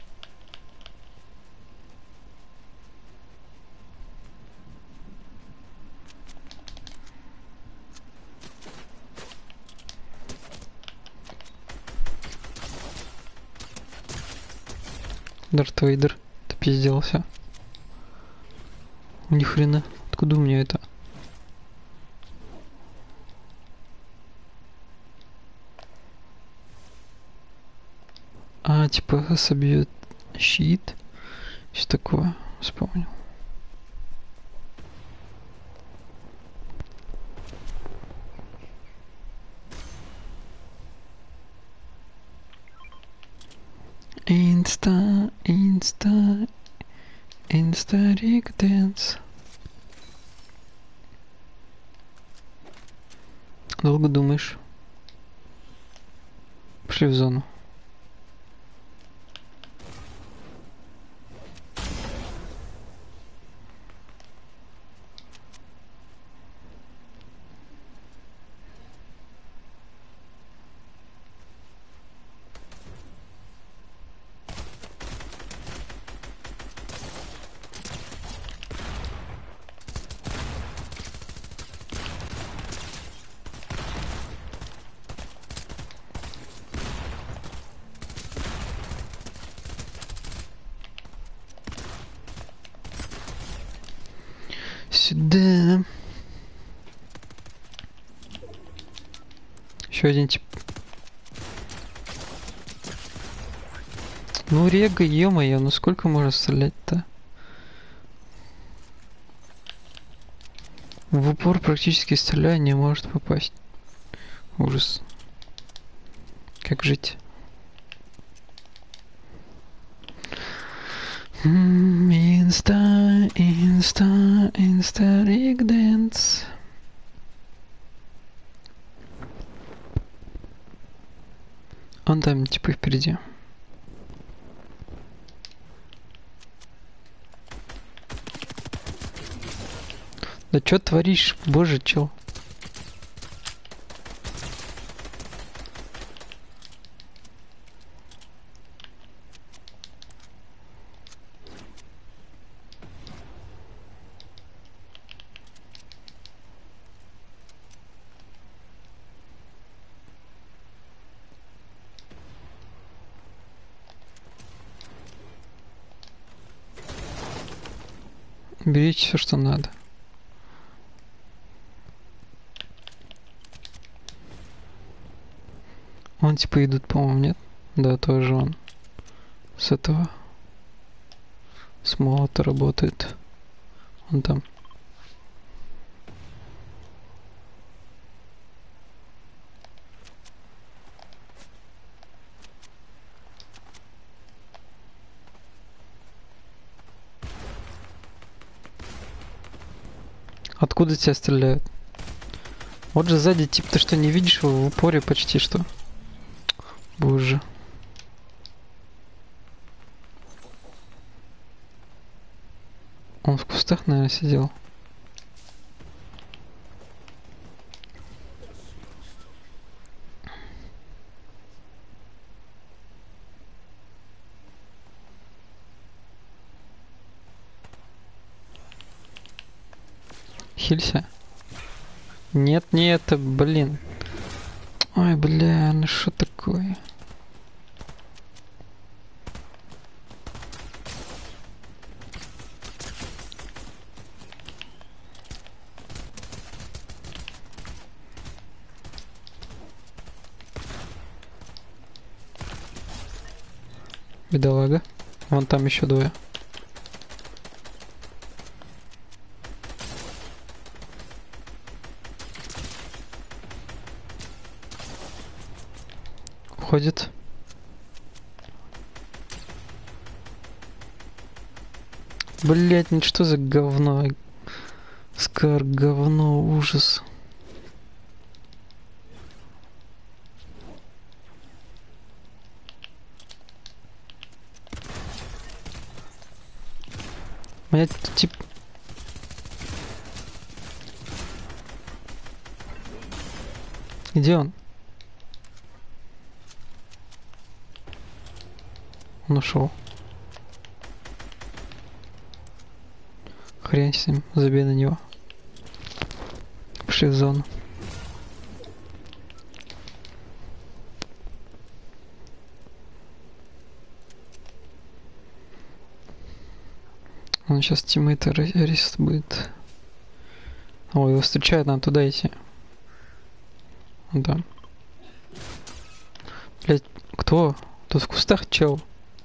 Дарт Вейдер, ты пизделся. Ни хрена. Откуда у меня это? А, типа собьет щит. Что такое? Вспомнил. Инста, Рик Дэнс. Долго думаешь? Пошли в зону. Сюда. Еще один тип. Ну рега, ё-моё, ну сколько можно стрелять-то? В упор практически стреляя не может попасть. Ужас. Как жить? Инста, риг дэнс. Он там типа впереди. Да чё творишь, боже, чел? Берите все, что надо. Он типа идут, по-моему, нет? Да, тоже он. С этого. С молота работает. Он там. Откуда тебя стреляют? Вот же сзади тип, ты что, не видишь его в упоре почти что? Боже. Он в кустах, наверное, сидел. Хилься. Нет, не это, блин. Ой, бля, ну что такое? Бедолага. Вон там еще двое. Ходит. Блять, ну что за говно? Скар, говно, ужас. Блять, тут тип... Где он? Он ушел. Хрень с ним, забей на него. Пошли в зону. Он сейчас тиммейт арест будет. О, его встречают, надо туда идти. Да. Блять, кто? Тут в кустах чел.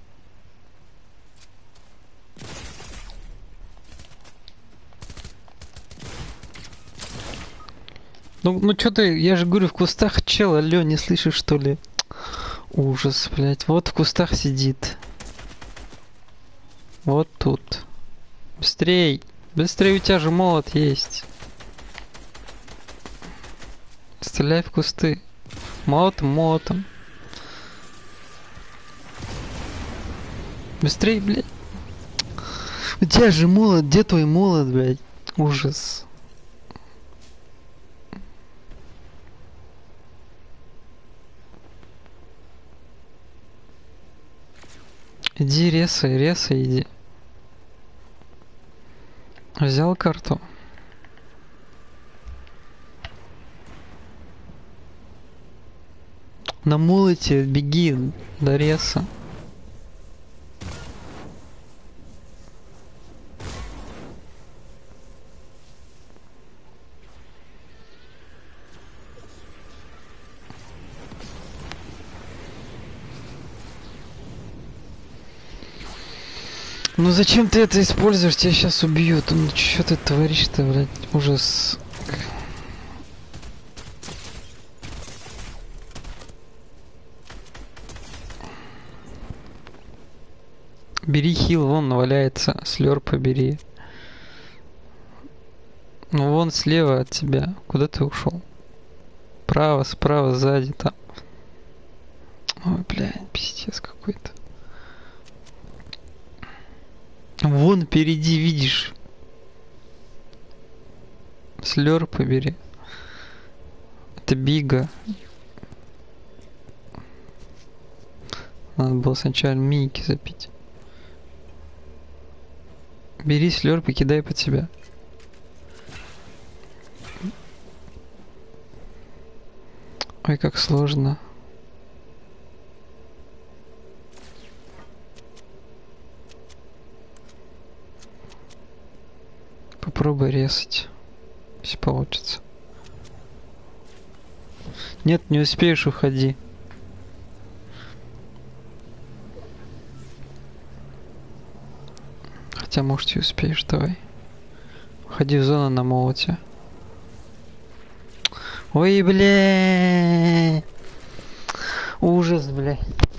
Ну что ты, я же говорю, в кустах чел, алё, не слышишь что ли? Ужас, блять, вот в кустах сидит. Вот тут. Быстрей, быстрей, у тебя же молот есть. Стреляй в кусты. Молотом, молотом. Быстрей, блядь. У тебя же молот, где твой молот, блядь? Ужас. Иди ресай, ресай, иди. Взял карту. На молоте беги до реса. Ну зачем ты это используешь? Тебя сейчас убьют. Ну что ты творишь-то, блядь? Ужас. Бери хил, вон валяется. Слёрпа бери. Ну вон слева от тебя. Куда ты ушел? Право, справа, сзади там. Ой, блядь, пиздец какой-то. Вон впереди, видишь? Слёрпа бери. Это бига. Надо было сначала миники запить. Бери слёрп и кидай под себя. Ой, как сложно. Попробуй резать. Если получится. Нет, не успеешь, уходи. Хотя, может, и успеешь, давай. Уходи в зону на молоте. Ой, бля. Ужас, бля.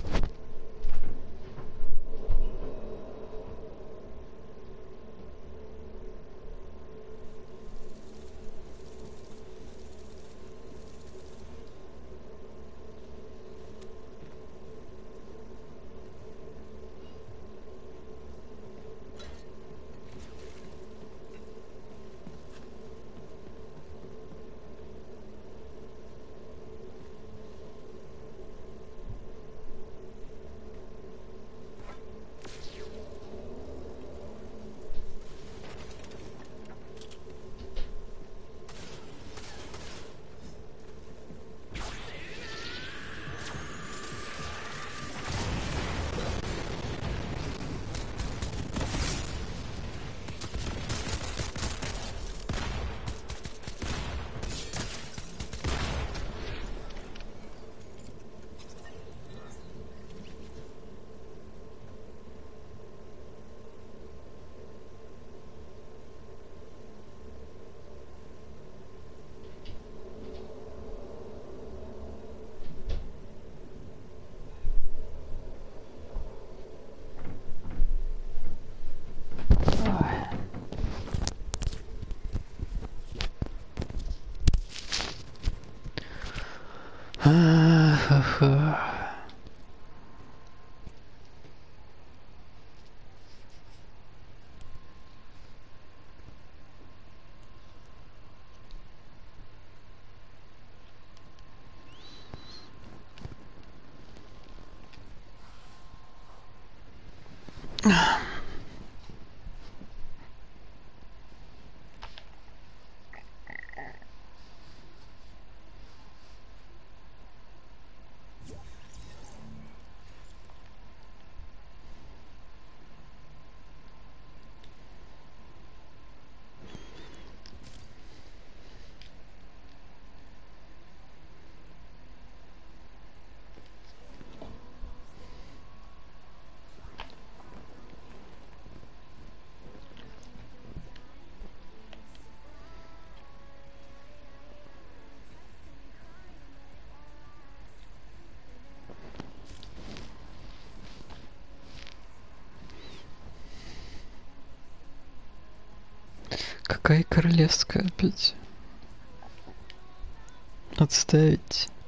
Ха-ха. Какая королевская опять? Отставить.